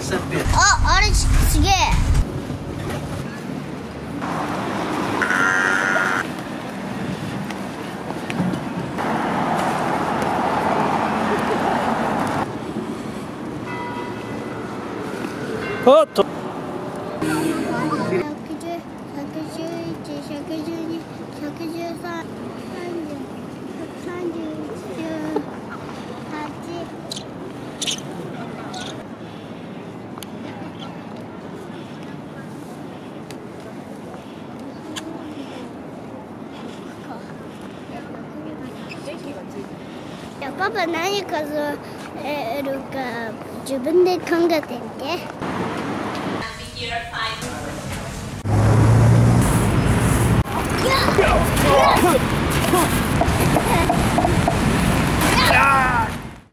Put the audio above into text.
あ、あれすげえ。 おっと。 110、111、112、113、いや、パパ何数えるか自分で考えてみて。いや